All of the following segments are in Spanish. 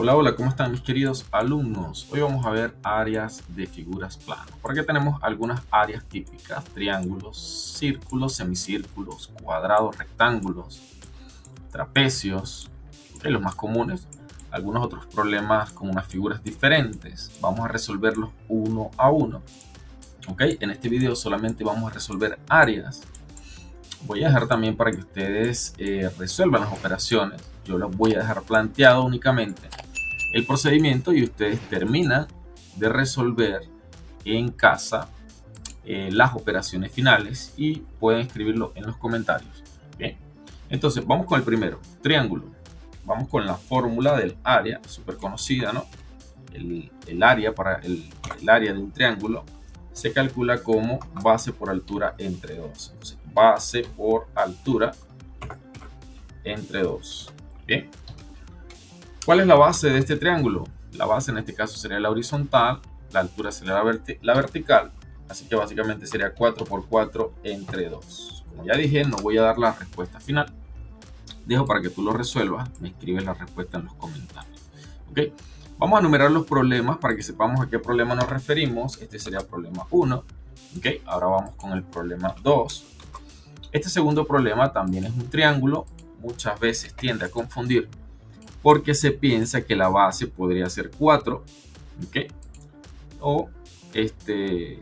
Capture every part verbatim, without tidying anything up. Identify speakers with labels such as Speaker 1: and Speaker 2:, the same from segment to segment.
Speaker 1: Hola, hola, ¿cómo están mis queridos alumnos? Hoy vamos a ver áreas de figuras planas. Por aquí tenemos algunas áreas típicas: triángulos, círculos, semicírculos, cuadrados, rectángulos, trapecios, okay, los más comunes. Algunos otros problemas con unas figuras diferentes. Vamos a resolverlos uno a uno. Okay, en este video solamente vamos a resolver áreas. Voy a dejar también para que ustedes eh, resuelvan las operaciones. Yo las voy a dejar planteado únicamente el procedimiento y ustedes terminan de resolver en casa eh, las operaciones finales y pueden escribirlo en los comentarios. Bien, entonces vamos con el primero, triángulo. Vamos con la fórmula del área, súper conocida, ¿no? El, el área para el, el área de un triángulo se calcula como base por altura entre dos. Entonces, base por altura entre dos. Bien. ¿Cuál es la base de este triángulo? La base en este caso sería la horizontal, la altura sería la, verti la vertical, así que básicamente sería cuatro por cuatro entre dos. Como ya dije, no voy a dar la respuesta final. Dejo para que tú lo resuelvas, me escribes la respuesta en los comentarios. ¿Ok? Vamos a enumerar los problemas para que sepamos a qué problema nos referimos. Este sería el problema uno. ¿Ok? Ahora vamos con el problema dos. Este segundo problema también es un triángulo. Muchas veces tiende a confundir porque se piensa que la base podría ser cuatro. ¿Ok? O este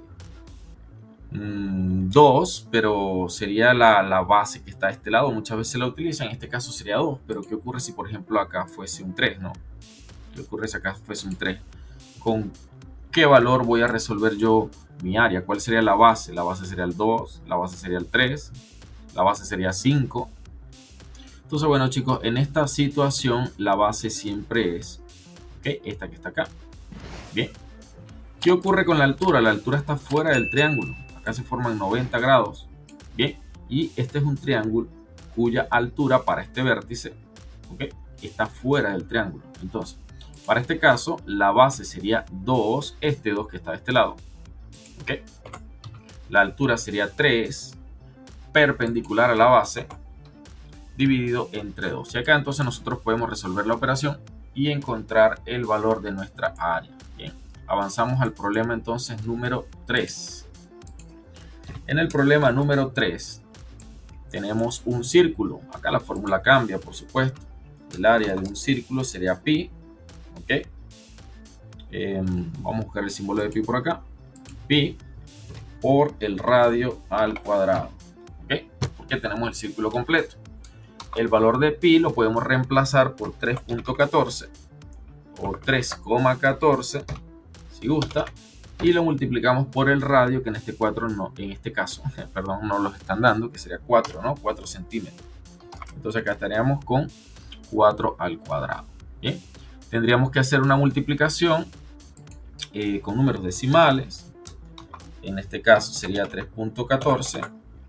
Speaker 1: mmm, dos, pero sería la, la base que está a este lado. Muchas veces la utilizan. En este caso sería dos. Pero ¿qué ocurre si por ejemplo acá fuese un tres, ¿no? ¿Qué ocurre si acá fuese un tres? ¿Con qué valor voy a resolver yo mi área? ¿Cuál sería la base? La base sería el dos, la base sería el tres, la base sería cinco. Entonces, bueno, chicos, en esta situación la base siempre es, ¿okay? Esta que está acá. Bien. ¿Qué ocurre con la altura? La altura está fuera del triángulo. Acá se forman noventa grados. Bien. Y este es un triángulo cuya altura para este vértice, ¿okay?, está fuera del triángulo. Entonces, para este caso, la base sería dos, este dos que está de este lado. ¿Okay? La altura sería tres, perpendicular a la base, dividido entre dos. Y acá entonces nosotros podemos resolver la operación y encontrar el valor de nuestra área. Bien, avanzamos al problema entonces número tres. En el problema número tres tenemos un círculo. Acá la fórmula cambia, por supuesto. El área de un círculo sería pi. ¿Ok? Eh, vamos a buscar el símbolo de pi por acá. Pi por el radio al cuadrado. ¿Ok? Porque tenemos el círculo completo. El valor de pi lo podemos reemplazar por tres punto catorce o tres coma catorce si gusta, y lo multiplicamos por el radio, que en este, cuatro no, en este caso perdón, no los están dando, que sería cuatro, ¿no? cuatro centímetros. Entonces acá estaríamos con cuatro al cuadrado. Bien. Tendríamos que hacer una multiplicación eh, con números decimales. En este caso sería tres punto catorce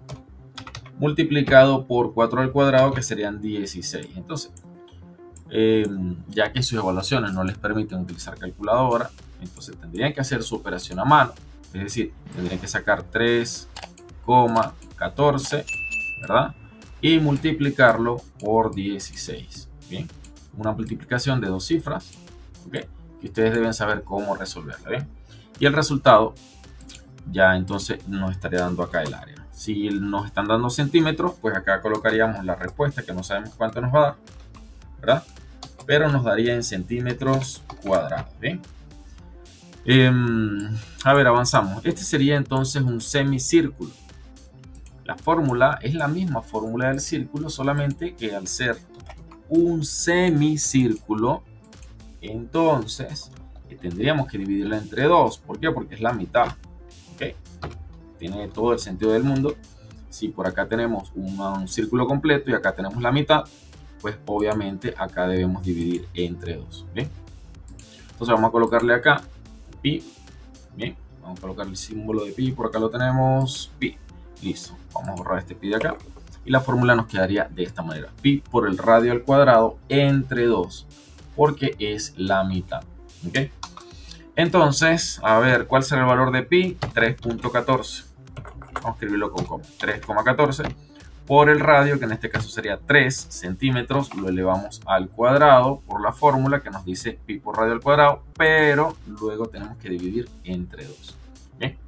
Speaker 1: multiplicado por cuatro al cuadrado, que serían dieciséis. Entonces, eh, ya que sus evaluaciones no les permiten utilizar calculadora, entonces tendrían que hacer su operación a mano. Es decir, tendrían que sacar tres coma catorce, ¿verdad? Y multiplicarlo por dieciséis. Bien, una multiplicación de dos cifras, ¿okay?, que ustedes deben saber cómo resolverla. ¿Bien? Y el resultado ya entonces nos estaría dando acá el área. Si nos están dando centímetros, pues acá colocaríamos la respuesta, que no sabemos cuánto nos va a dar, ¿verdad? Pero nos daría en centímetros cuadrados. Bien. Eh, a ver, avanzamos. Este sería entonces un semicírculo. La fórmula es la misma fórmula del círculo, solamente que al ser un semicírculo, entonces tendríamos que dividirla entre dos. ¿Por qué? Porque es la mitad. ¿Okay? Tiene todo el sentido del mundo. Si por acá tenemos un, un círculo completo y acá tenemos la mitad, pues obviamente acá debemos dividir entre dos. ¿Bien? Entonces vamos a colocarle acá pi. Bien, vamos a colocar el símbolo de pi. Por acá lo tenemos, pi. Listo. Vamos a borrar este pi de acá. Y la fórmula nos quedaría de esta manera: pi por el radio al cuadrado entre dos, porque es la mitad. ¿Ok? Entonces, a ver, ¿cuál será el valor de pi? tres punto catorce. Vamos a escribirlo con coma. tres coma catorce por el radio, que en este caso sería tres centímetros, lo elevamos al cuadrado por la fórmula que nos dice pi por radio al cuadrado, pero luego tenemos que dividir entre dos. ¿Bien?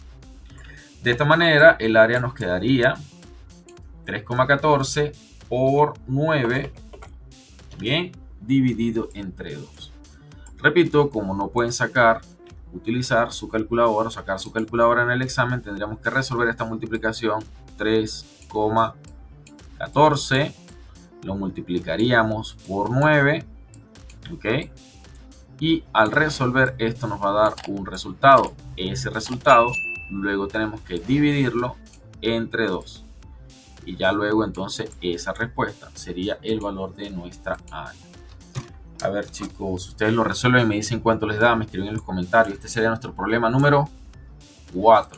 Speaker 1: De esta manera el área nos quedaría tres coma catorce por nueve, bien, dividido entre dos. Repito, como no pueden sacar, utilizar su calculadora o sacar su calculadora en el examen, tendríamos que resolver esta multiplicación. Tres coma catorce lo multiplicaríamos por nueve, ok, y al resolver esto nos va a dar un resultado. Ese resultado luego tenemos que dividirlo entre dos, y ya luego entonces esa respuesta sería el valor de nuestra área. A ver, chicos, ustedes lo resuelven y me dicen cuánto les da, me escriben en los comentarios. Este sería nuestro problema número cuatro,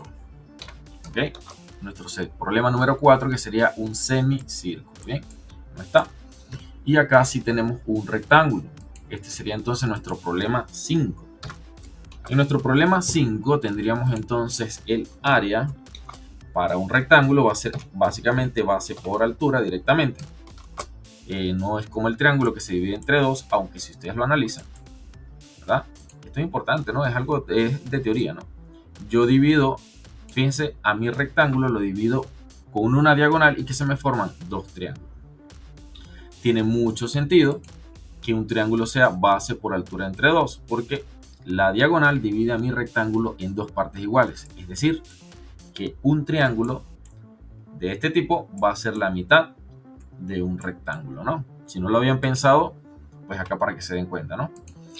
Speaker 1: ok, nuestro problema número cuatro, que sería un semicírculo. Bien, no está. Y acá sí tenemos un rectángulo. Este sería entonces nuestro problema cinco. En nuestro problema cinco tendríamos entonces el área para un rectángulo va a ser básicamente base por altura directamente. Eh, no es como el triángulo que se divide entre dos, aunque si ustedes lo analizan, ¿verdad? Esto es importante, ¿no? Es algo es de teoría, ¿no? Yo divido, fíjense, a mi rectángulo lo divido con una diagonal y que se me forman dos triángulos. Tiene mucho sentido que un triángulo sea base por altura entre dos, porque la diagonal divide a mi rectángulo en dos partes iguales. Es decir, que un triángulo de este tipo va a ser la mitad de un rectángulo, ¿no? Si no lo habían pensado, pues acá para que se den cuenta, ¿no?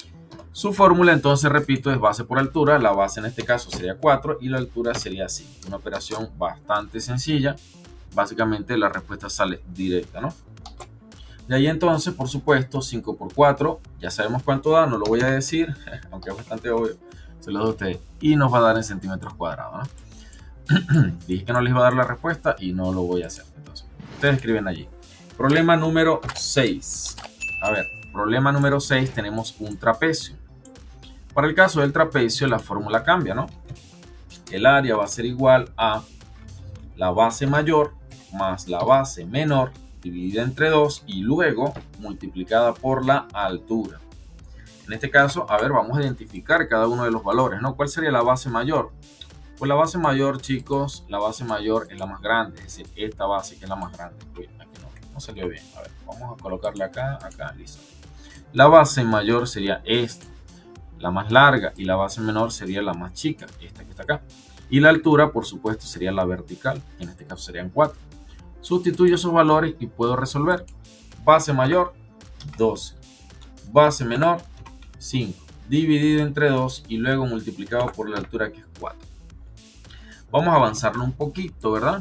Speaker 1: Su fórmula, entonces, repito, es base por altura. La base en este caso sería cuatro y la altura sería cinco. Una operación bastante sencilla. Básicamente la respuesta sale directa, ¿no? De ahí entonces, por supuesto, cinco por cuatro, ya sabemos cuánto da, no lo voy a decir, aunque es bastante obvio, se lo doy a ustedes. Y nos va a dar en centímetros cuadrados, ¿no? Dije que no les iba a dar la respuesta y no lo voy a hacer. Entonces, ustedes escriben allí. Problema número seis. A ver, problema número seis, tenemos un trapecio. Para el caso del trapecio, la fórmula cambia, ¿no? El área va a ser igual a la base mayor más la base menor dividida entre dos y luego multiplicada por la altura. En este caso, a ver, vamos a identificar cada uno de los valores, ¿no? ¿Cuál sería la base mayor? Pues la base mayor, chicos, la base mayor es la más grande, es decir, esta base que es la más grande. Uy, aquí no, no salió bien. A ver, vamos a colocarle acá, acá, listo. La base mayor sería esta, la más larga, y la base menor sería la más chica, esta que está acá. Y la altura, por supuesto, sería la vertical, que en este caso serían cuatro. Sustituyo esos valores y puedo resolver. Base mayor, doce. Base menor, cinco. Dividido entre dos y luego multiplicado por la altura, que es cuatro. Vamos a avanzarlo un poquito, ¿verdad?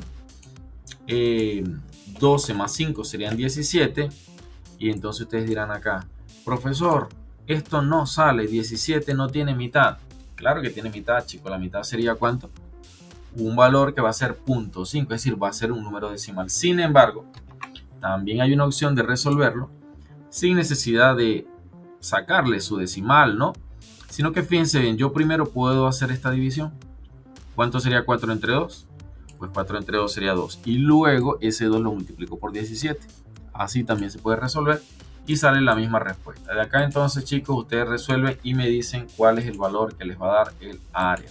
Speaker 1: Eh, doce más cinco serían diecisiete. Y entonces ustedes dirán acá, profesor, esto no sale, diecisiete no tiene mitad. Claro que tiene mitad, chicos. La mitad sería ¿cuánto? Un valor que va a ser cero punto cinco, es decir, va a ser un número decimal. Sin embargo, también hay una opción de resolverlo sin necesidad de sacarle su decimal, ¿no? Sino que fíjense bien, yo primero puedo hacer esta división. ¿Cuánto sería cuatro entre dos? Pues cuatro entre dos sería dos. Y luego ese dos lo multiplico por diecisiete. Así también se puede resolver y sale la misma respuesta. De acá entonces, chicos, ustedes resuelven y me dicen cuál es el valor que les va a dar el área.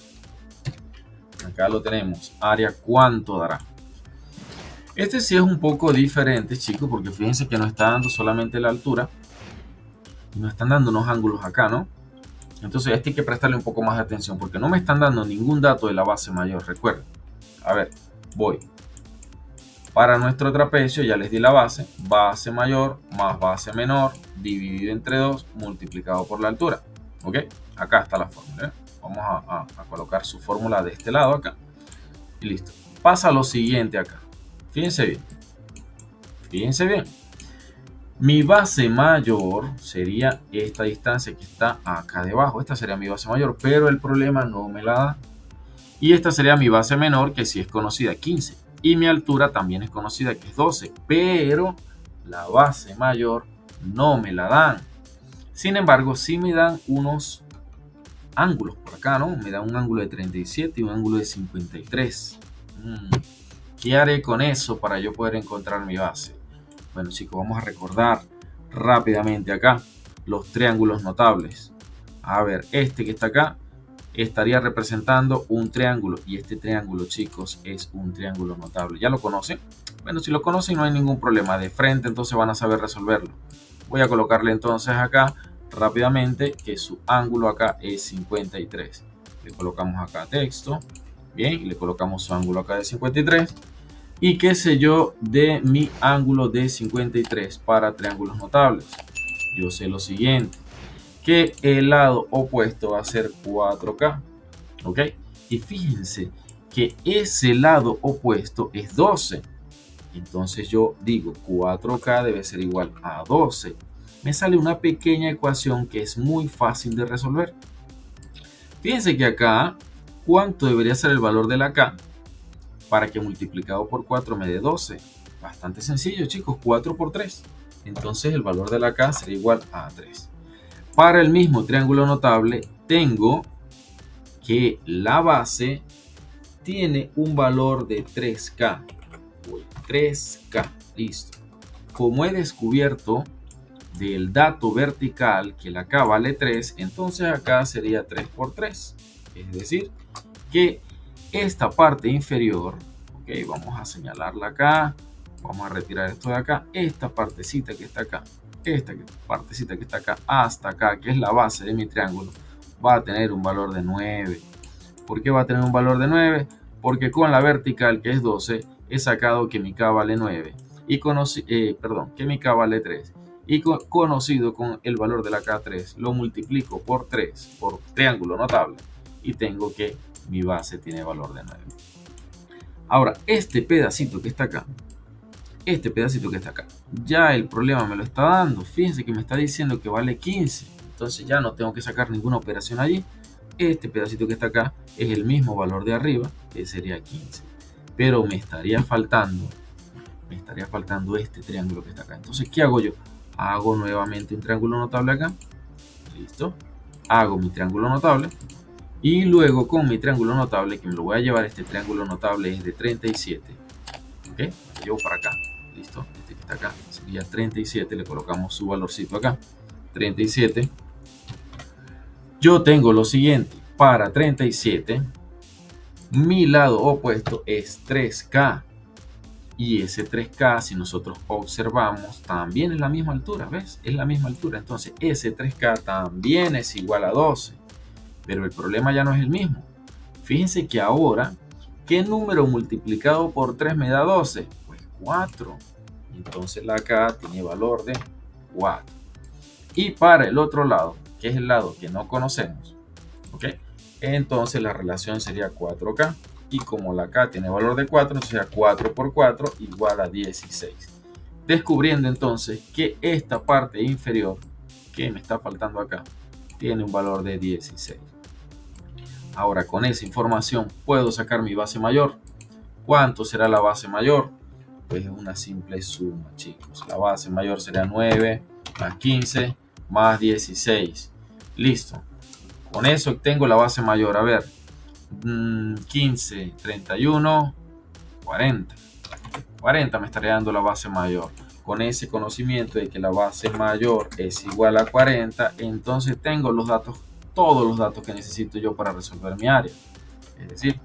Speaker 1: Acá lo tenemos. Área, ¿cuánto dará? Este sí es un poco diferente, chicos, porque fíjense que nos está dando solamente la altura y nos están dando unos ángulos acá, ¿no? Entonces este hay que prestarle un poco más de atención porque no me están dando ningún dato de la base mayor, recuerden. A ver, voy. Para nuestro trapecio ya les di la base. Base mayor más base menor dividido entre dos multiplicado por la altura. ¿Ok? Acá está la fórmula, ¿eh? Vamos a, a, a colocar su fórmula de este lado acá. Y listo. Pasa lo siguiente acá. Fíjense bien. Fíjense bien. Mi base mayor sería esta distancia que está acá debajo. Esta sería mi base mayor, pero el problema no me la da. Y esta sería mi base menor, que sí es conocida, quince. Y mi altura también es conocida, que es doce. Pero la base mayor no me la dan. Sin embargo, sí me dan unos ángulos por acá, ¿no? Me da un ángulo de treinta y siete y un ángulo de cincuenta y tres. Mm, ¿Qué haré con eso para yo poder encontrar mi base? Bueno, chicos, vamos a recordar rápidamente acá los triángulos notables. A ver, este que está acá estaría representando un triángulo, y este triángulo, chicos, es un triángulo notable. ¿Ya lo conocen? Bueno, si lo conocen no hay ningún problema. De frente entonces van a saber resolverlo. Voy a colocarle entonces acá rápidamente que su ángulo acá es cincuenta y tres. Le colocamos acá texto. Bien, y le colocamos su ángulo acá de cincuenta y tres. Y qué sé yo de mi ángulo de cincuenta y tres para triángulos notables. Yo sé lo siguiente, que el lado opuesto va a ser cuatro K. ¿Ok? Y fíjense que ese lado opuesto es doce. Entonces yo digo cuatro K debe ser igual a doce. Me sale una pequeña ecuación que es muy fácil de resolver. Fíjense que acá, ¿cuánto debería ser el valor de la K para que multiplicado por cuatro me dé doce? Bastante sencillo, chicos, cuatro por tres. Entonces el valor de la K sería igual a tres. Para el mismo triángulo notable, tengo que la base tiene un valor de tres K. tres K, listo. Como he descubierto del dato vertical que la K vale tres, entonces acá sería tres por tres. Es decir, que esta parte inferior, ok, vamos a señalarla acá, vamos a retirar esto de acá, esta partecita que está acá, esta partecita que está acá, hasta acá, que es la base de mi triángulo, va a tener un valor de nueve. ¿Por qué va a tener un valor de nueve? Porque con la vertical, que es doce, he sacado que mi K vale nueve, y conocí, eh, perdón, que mi K vale tres. Y con, conocido con el valor de la K tres, lo multiplico por tres, por triángulo notable, y tengo que mi base tiene valor de nueve. Ahora, este pedacito que está acá, este pedacito que está acá, ya el problema me lo está dando. Fíjense que me está diciendo que vale quince. Entonces ya no tengo que sacar ninguna operación allí. Este pedacito que está acá es el mismo valor de arriba, que sería quince. Pero me estaría faltando, me estaría faltando este triángulo que está acá. Entonces, ¿qué hago yo? Hago nuevamente un triángulo notable acá. Listo. Hago mi triángulo notable. Y luego con mi triángulo notable, que me lo voy a llevar, este triángulo notable es de treinta y siete. ¿Ok? Lo llevo para acá. Listo. Este que está acá sería treinta y siete. Le colocamos su valorcito acá. treinta y siete. Yo tengo lo siguiente. Para treinta y siete, mi lado opuesto es tres K. Y ese tres K, si nosotros observamos, también es la misma altura. ¿Ves? Es la misma altura. Entonces, ese tres K también es igual a doce. Pero el problema ya no es el mismo. Fíjense que ahora, ¿qué número multiplicado por tres me da doce? Pues cuatro. Entonces la K tiene valor de cuatro. Y para el otro lado, que es el lado que no conocemos, ¿ok? Entonces la relación sería cuatro K. Y como la K tiene valor de cuatro, sería cuatro por cuatro igual a dieciséis. Descubriendo entonces que esta parte inferior, que me está faltando acá, tiene un valor de dieciséis. Ahora con esa información puedo sacar mi base mayor. ¿Cuánto será la base mayor? Pues es una simple suma, chicos. La base mayor será nueve más quince más dieciséis. Listo. Con eso obtengo la base mayor. A ver, quince, treinta y uno, cuarenta. cuarenta me estaría dando la base mayor. Con ese conocimiento de que la base mayor es igual a cuarenta, entonces tengo los datos, todos los datos que necesito yo para resolver mi área. Es decir,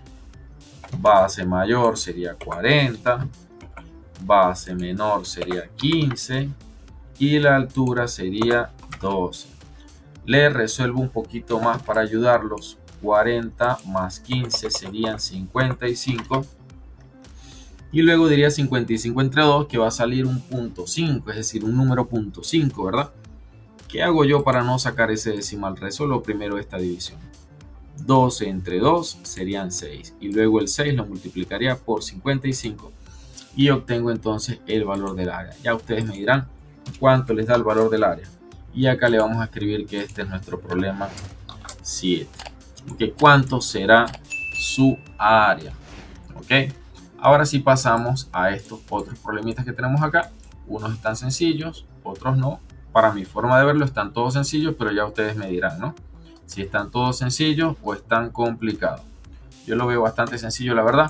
Speaker 1: base mayor sería cuarenta, base menor sería quince y la altura sería doce. Le resuelvo un poquito más para ayudarlos. cuarenta más quince serían cincuenta y cinco. Y luego diría cincuenta y cinco entre dos, que va a salir un punto cinco, es decir, un número punto cinco, ¿verdad? ¿Qué hago yo para no sacar ese decimal? Resuelvo primero esta división. doce entre dos serían seis. Y luego el seis lo multiplicaría por cincuenta y cinco. Y obtengo entonces el valor del área. Ya ustedes me dirán cuánto les da el valor del área. Y acá le vamos a escribir que este es nuestro problema siete. ¿Okay? ¿Cuánto será su área? ¿Ok? Ahora sí pasamos a estos otros problemitas que tenemos acá. Unos están sencillos, otros no. Para mi forma de verlo están todos sencillos, pero ya ustedes me dirán, ¿no? Si están todos sencillos o están complicados. Yo lo veo bastante sencillo, la verdad.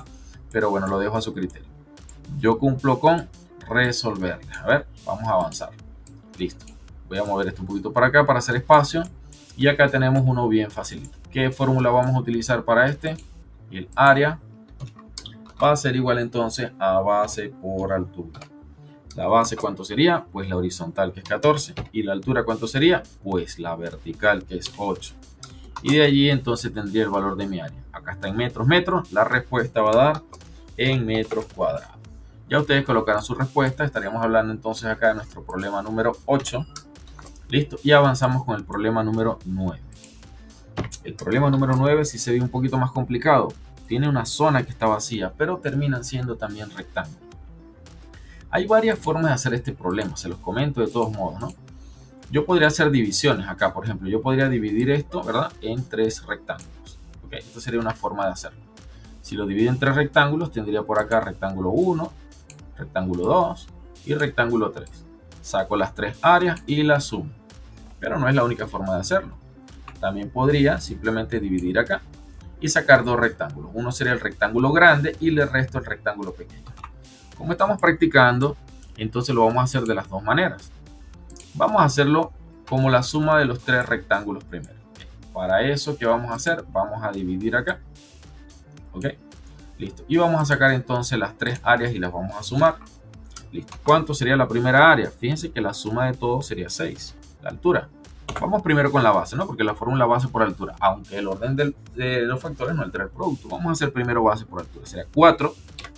Speaker 1: pero bueno, lo dejo a su criterio. Yo cumplo con resolver. A ver, vamos a avanzar. Listo. Voy a mover esto un poquito para acá para hacer espacio. Y acá tenemos uno bien facilito. ¿Qué fórmula vamos a utilizar para este? El área va a ser igual entonces a base por altura. La base, ¿cuánto sería? Pues la horizontal, que es catorce. ¿Y la altura cuánto sería? Pues la vertical, que es ocho. Y de allí entonces tendría el valor de mi área. Acá está en metros, metros. La respuesta va a dar en metros cuadrados. Ya ustedes colocarán su respuesta. Estaríamos hablando entonces acá de nuestro problema número ocho. Listo. Y avanzamos con el problema número nueve. El problema número nueve sí se ve un poquito más complicado. Tiene una zona que está vacía, pero terminan siendo también rectángulos. Hay varias formas de hacer este problema. Se los comento de todos modos, ¿no? Yo podría hacer divisiones acá, por ejemplo. Yo podría dividir esto, ¿verdad?, en tres rectángulos. ¿Ok? Esta sería una forma de hacerlo. Si lo divido en tres rectángulos, tendría por acá rectángulo uno, rectángulo dos y rectángulo tres. Saco las tres áreas y las sumo. Pero no es la única forma de hacerlo. También podría simplemente dividir acá y sacar dos rectángulos. Uno sería el rectángulo grande y le resto el rectángulo pequeño. Como estamos practicando, entonces lo vamos a hacer de las dos maneras. Vamos a hacerlo como la suma de los tres rectángulos primero. Para eso, ¿qué vamos a hacer? Vamos a dividir acá. ¿Ok? Listo. Y vamos a sacar entonces las tres áreas y las vamos a sumar. Listo. ¿Cuánto sería la primera área? Fíjense que la suma de todo sería seis. La altura. Vamos primero con la base, ¿no? Porque la fórmula base por altura. Aunque el orden del, de los factores no altera el producto. Vamos a hacer primero base por altura. Sería cuatro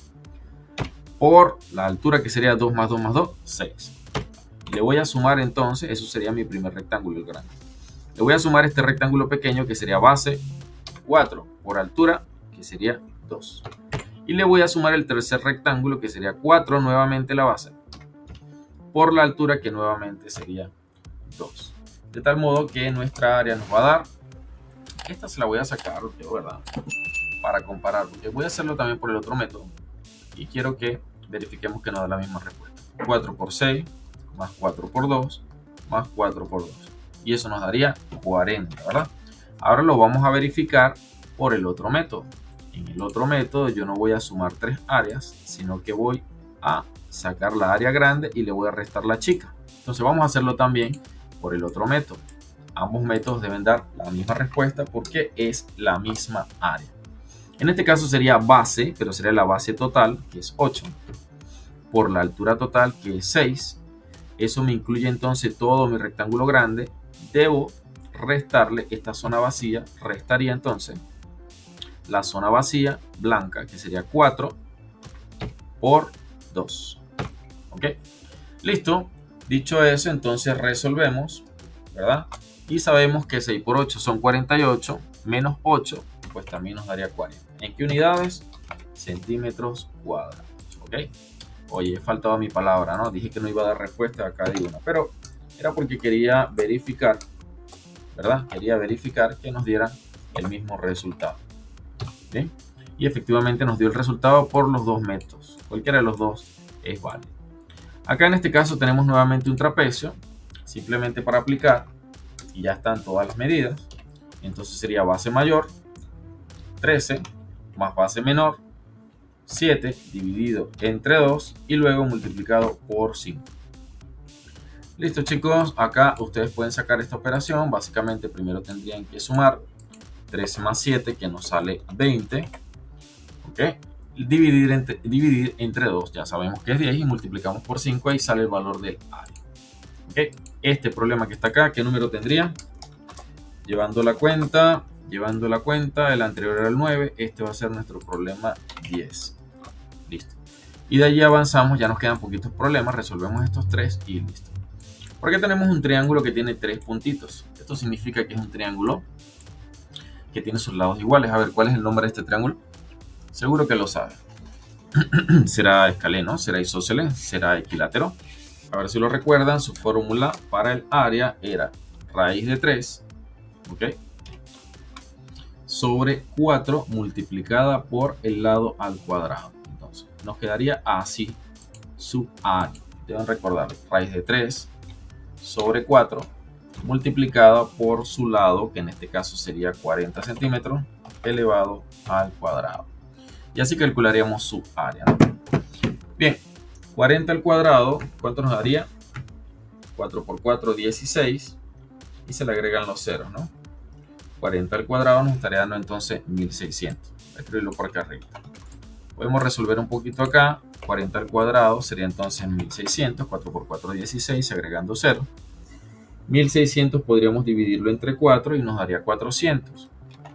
Speaker 1: por la altura, que sería dos más dos más dos, seis. Le voy a sumar entonces, eso sería mi primer rectángulo, el grande. Le voy a sumar este rectángulo pequeño, que sería base cuatro por altura, que sería dos. Y le voy a sumar el tercer rectángulo, que sería cuatro, nuevamente la base, por la altura, que nuevamente sería dos. De tal modo que nuestra área nos va a dar, esta se la voy a sacar, yo, ¿verdad?, para comparar, porque voy a hacerlo también por el otro método. Y quiero que verifiquemos que nos da la misma respuesta. cuatro por seis, más cuatro por dos, más cuatro por dos. Y eso nos daría cuarenta, ¿verdad? Ahora lo vamos a verificar por el otro método. En el otro método yo no voy a sumar tres áreas, sino que voy a sacar la área grande y le voy a restar la chica. Entonces vamos a hacerlo también por el otro método. Ambos métodos deben dar la misma respuesta porque es la misma área. En este caso sería base, pero sería la base total, que es ocho, por la altura total, que es seis. Eso me incluye entonces todo mi rectángulo grande. Debo restarle esta zona vacía. Restaría entonces la zona vacía blanca, que sería cuatro por dos. ¿Ok? Listo. Dicho eso, entonces resolvemos, ¿verdad? Y sabemos que seis por ocho son cuarenta y ocho, menos ocho, pues también nos daría cuarenta. ¿En qué unidades? Centímetros cuadrados. ¿Ok? Oye, he faltado mi palabra, ¿no? Dije que no iba a dar respuesta, acá de una, pero era porque quería verificar, ¿verdad? Quería verificar que nos diera el mismo resultado. ¿Bien? Y efectivamente nos dio el resultado por los dos métodos. Cualquiera de los dos es válido. Acá en este caso tenemos nuevamente un trapecio, simplemente para aplicar, y ya están todas las medidas. Entonces sería base mayor, trece, más base menor, siete, dividido entre dos, y luego multiplicado por cinco. Listo, chicos, acá ustedes pueden sacar esta operación. Básicamente primero tendrían que sumar trece más siete, que nos sale veinte. ¿Ok? Dividir entre, dividir entre dos, ya sabemos que es diez, y multiplicamos por cinco, ahí sale el valor del área. ¿Ok? Este problema que está acá, ¿qué número tendría? Llevando la cuenta, llevando la cuenta, el anterior era el nueve, este va a ser nuestro problema diez. Listo. Y de allí avanzamos, ya nos quedan poquitos problemas, resolvemos estos tres y listo. Porque tenemos un triángulo que tiene tres puntitos. Esto significa que es un triángulo que tiene sus lados iguales. A ver, ¿cuál es el nombre de este triángulo? Seguro que lo saben. ¿Será escaleno? ¿Será isósceles? ¿Será equilátero? A ver si lo recuerdan, su fórmula para el área era raíz de tres, ¿ok?, sobre cuatro multiplicada por el lado al cuadrado. Entonces, nos quedaría así su área. Deben recordar, raíz de tres sobre cuatro multiplicada por su lado, que en este caso sería cuarenta centímetros, elevado al cuadrado. Y así calcularíamos su área, ¿no? Bien, cuarenta al cuadrado, ¿cuánto nos daría? cuatro por cuatro, dieciséis. Y se le agregan los ceros, ¿no? cuarenta al cuadrado nos estaría dando entonces mil seiscientos. Voy a escribirlo por acá arriba. Podemos resolver un poquito acá. cuarenta al cuadrado sería entonces mil seiscientos. cuatro por cuatro, dieciséis, agregando cero. mil seiscientos podríamos dividirlo entre cuatro y nos daría cuatrocientos.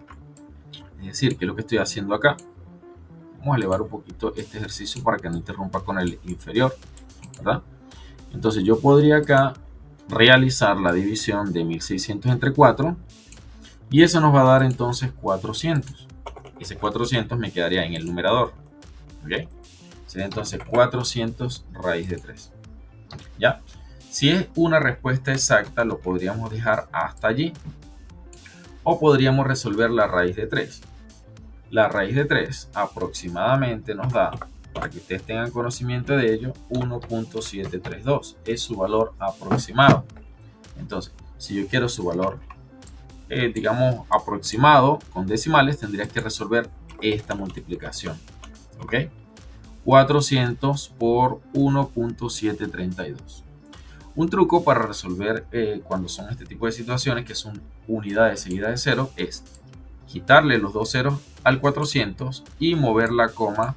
Speaker 1: Es decir, que es lo que estoy haciendo acá. Vamos a elevar un poquito este ejercicio para que no interrumpa con el inferior, ¿verdad? Entonces yo podría acá realizar la división de mil seiscientos entre cuatro y eso nos va a dar entonces cuatrocientos. Ese cuatrocientos me quedaría en el numerador, ¿ok? Sería entonces cuatrocientos raíz de tres. ¿Ya? Si es una respuesta exacta, lo podríamos dejar hasta allí. O podríamos resolver la raíz de tres. La raíz de tres aproximadamente nos da, para que ustedes tengan conocimiento de ello, uno punto setecientos treinta y dos. Es su valor aproximado. Entonces, si yo quiero su valor, eh, digamos, aproximado con decimales, tendría que resolver esta multiplicación. ¿Ok? cuatrocientos por uno punto setecientos treinta y dos. Un truco para resolver eh, cuando son este tipo de situaciones, que son unidades seguidas de cero, es quitarle los dos ceros al cuatrocientos y mover la coma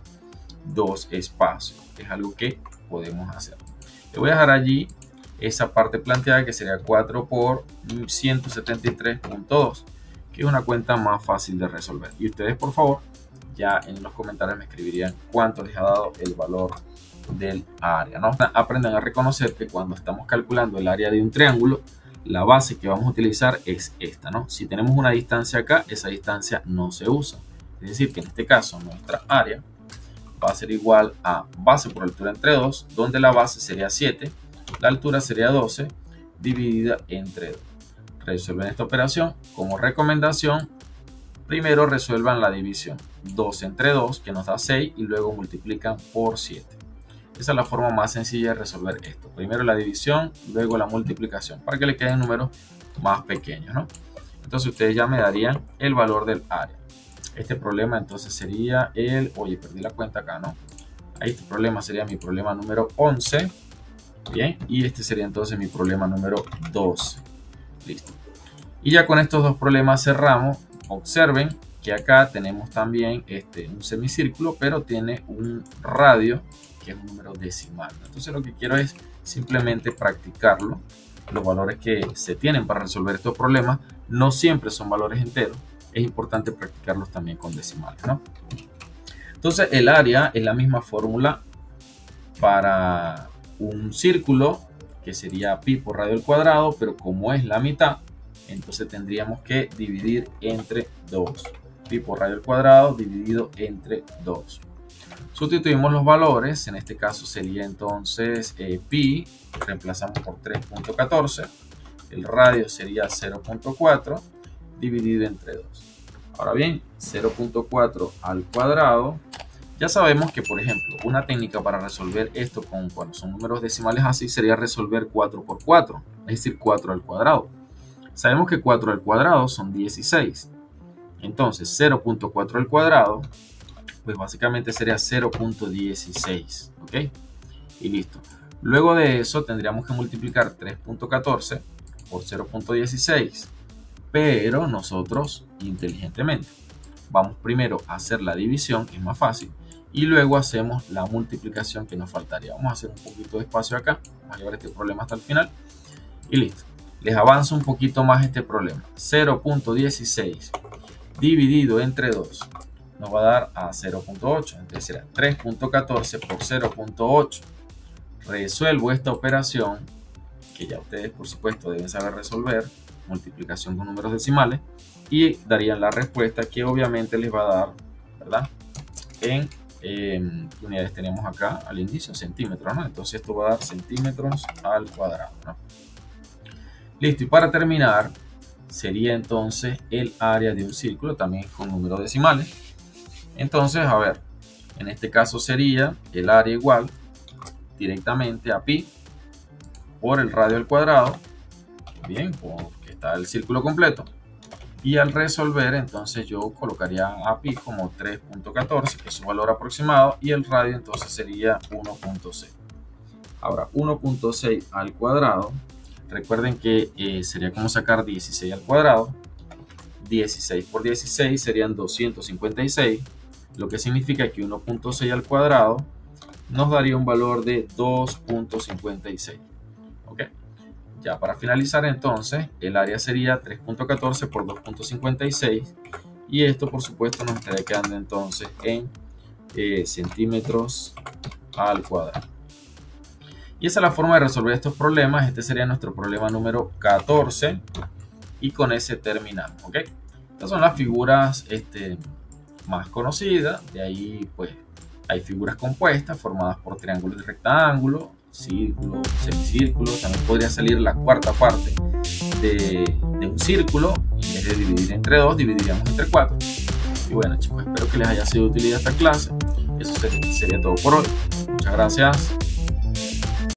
Speaker 1: dos espacios. Es algo que podemos hacer. Le voy a dejar allí esa parte planteada, que sería cuatro por ciento setenta y tres punto dos, que es una cuenta más fácil de resolver. Y ustedes, por favor, ya en los comentarios me escribirían cuánto les ha dado el valor del área, ¿no? Aprendan a reconocer que cuando estamos calculando el área de un triángulo, la base que vamos a utilizar es esta, ¿no? Si tenemos una distancia acá, esa distancia no se usa. Es decir, que en este caso nuestra área va a ser igual a base por altura entre dos, donde la base sería siete, la altura sería doce, dividida entre dos. Resuelven esta operación. Como recomendación, primero resuelvan la división. dos entre dos, que nos da seis, y luego multiplican por siete. Esa es la forma más sencilla de resolver esto. Primero la división, luego la multiplicación, para que le queden números más pequeños, ¿no? Entonces ustedes ya me darían el valor del área. Este problema entonces sería el... Oye, perdí la cuenta acá, ¿no? Ahí este problema sería mi problema número once. Bien, y este sería entonces mi problema número doce. Listo. Y ya con estos dos problemas cerramos. Observen que acá tenemos también este, un semicírculo, pero tiene un radio que es un número decimal. Entonces lo que quiero es simplemente practicarlo. Los valores que se tienen para resolver estos problemas no siempre son valores enteros. Es importante practicarlos también con decimales, ¿no? Entonces el área es la misma fórmula para un círculo, que sería pi por radio al cuadrado, pero como es la mitad, entonces tendríamos que dividir entre dos. Pi por radio al cuadrado dividido entre dos. Sustituimos los valores, en este caso sería entonces eh, pi, reemplazamos por tres punto catorce, el radio sería cero punto cuatro dividido entre dos. Ahora bien, cero punto cuatro al cuadrado, ya sabemos que, por ejemplo, una técnica para resolver esto con, cuando son números decimales así sería resolver cuatro por cuatro, es decir, cuatro al cuadrado. Sabemos que cuatro al cuadrado son dieciséis. Entonces, cero punto cuatro al cuadrado, pues básicamente sería cero punto dieciséis, ¿ok? Y listo. Luego de eso tendríamos que multiplicar tres punto catorce por cero punto dieciséis. Pero nosotros, inteligentemente, vamos primero a hacer la división, que es más fácil, y luego hacemos la multiplicación, que nos faltaría. Vamos a hacer un poquito de espacio acá. Vamos a llevar este problema hasta el final. Y listo. Les avanzo un poquito más este problema. cero punto dieciséis dividido entre dos nos va a dar a cero punto ocho. Entonces será tres punto catorce por cero punto ocho. Resuelvo esta operación, que ya ustedes por supuesto deben saber resolver, multiplicación con números decimales, y darían la respuesta que obviamente les va a dar, ¿verdad? En eh, ¿qué unidades tenemos acá al inicio? Centímetros, ¿no? Entonces esto va a dar centímetros al cuadrado, ¿no? Listo, y para terminar, sería entonces el área de un círculo, también con números decimales. Entonces, a ver, en este caso sería el área igual directamente a pi por el radio al cuadrado, bien, porque está el círculo completo, Y al resolver, entonces yo colocaría a pi como tres punto catorce, que es su valor aproximado, y el radio entonces sería uno punto seis. Ahora, uno punto seis al cuadrado, recuerden que eh, sería como sacar dieciséis al cuadrado. dieciséis por dieciséis serían doscientos cincuenta y seis, lo que significa que uno punto seis al cuadrado nos daría un valor de dos punto cincuenta y seis. ¿Ok? Ya para finalizar entonces, el área sería tres punto catorce por dos punto cincuenta y seis, y esto por supuesto nos estaría quedando entonces en eh, centímetros al cuadrado. Y esa es la forma de resolver estos problemas. Este sería nuestro problema número catorce, y con ese terminamos. ¿Ok? Estas son las figuras este, más conocidas. De ahí pues hay figuras compuestas formadas por triángulos y rectángulos, círculo, semicírculo. También podría salir la cuarta parte de, de un círculo, y en vez de dividir entre dos, dividiríamos entre cuatro. Y bueno chicos, espero que les haya sido de utilidad esta clase. Eso sería, sería todo por hoy. Muchas gracias.